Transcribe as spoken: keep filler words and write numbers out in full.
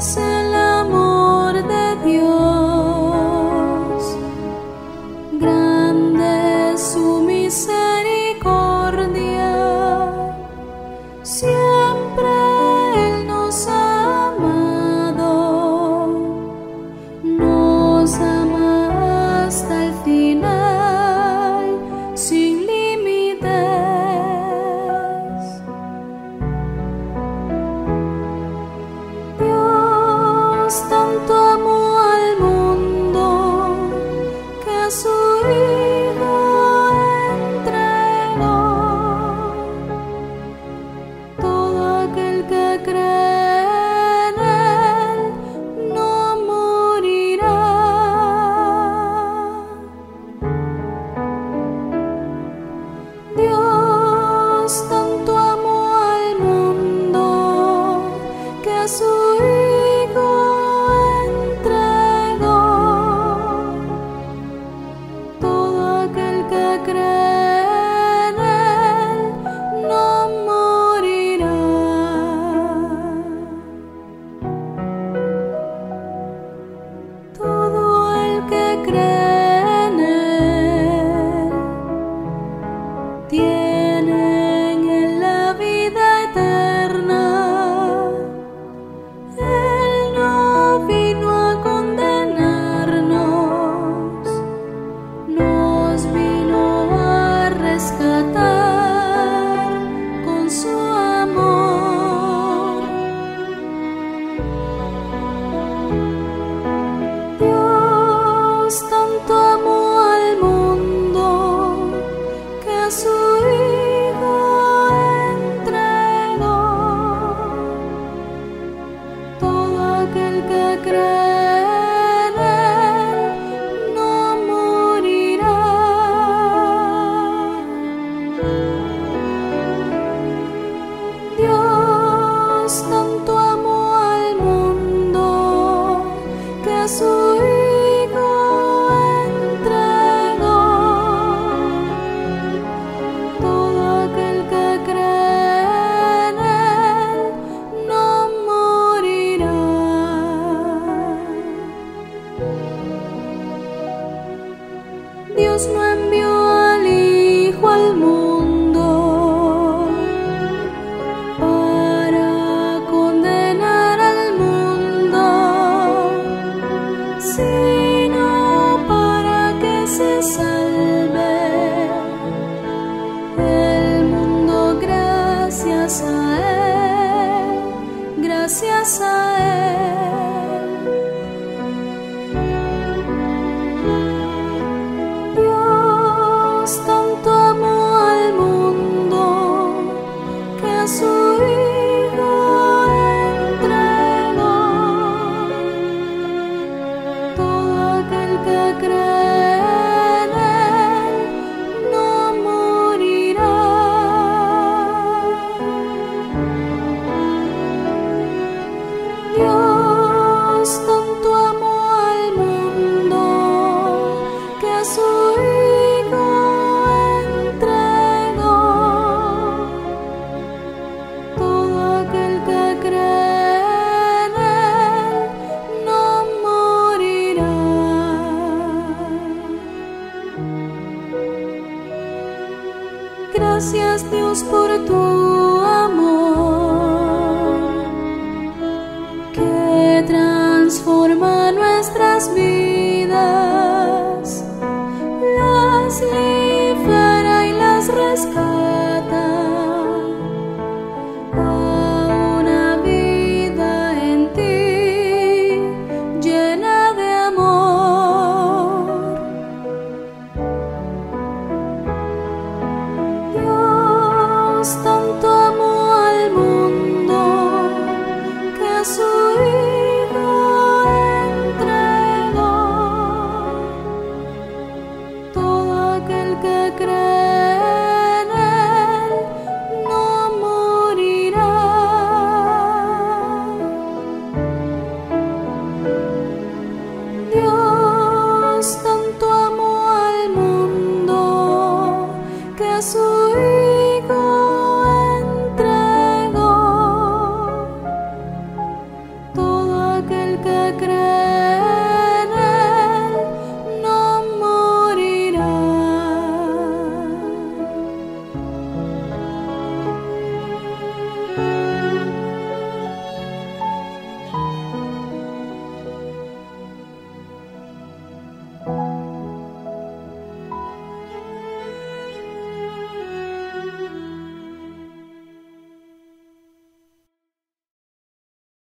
es el amor de Dios, grande es su misericordia, siempre Él nos ha amado, nos ama hasta el final, sin límites. Dios tanto amó al mundo que a su Hijo entregó. Todo aquel que cree en Él no morirá. Dios tanto amó al mundo que a su Hijo entregó. Todo aquel que cree en Él no morirá. Todo el que cree en Él tiene en Él la vida eterna. Él no vino a condenarnos, nos vino a rescatar con su amor. Dios tanto amó al mundo que a su Hijo entregó. Todo aquel que cree en Él no morirá. Dios tanto amó al mundo que a su Hijo entregó. Todo aquel que cree en Él no morirá. Dios no envió al Hijo al mundo para condenar al mundo, sino para que se salve el mundo gracias a Él, gracias a Él.